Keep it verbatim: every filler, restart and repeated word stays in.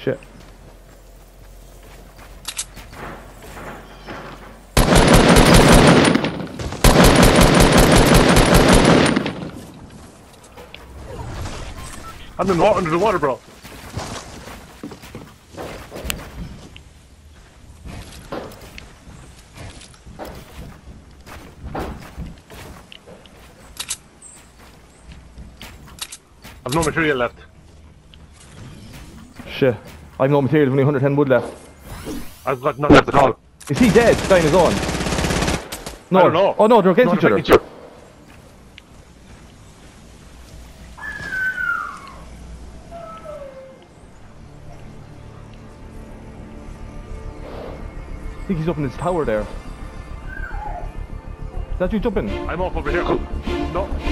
shit. I'm in the water, under the water, bro. I've no material left. Shit. I've no material, I've only one hundred ten wood left. I've got none left at all. Is he dead? Dying his own? No. I don't know. Oh no, they're against No, each other. each other. I think he's up in his tower there. Is that you jumping? I'm up over here. No.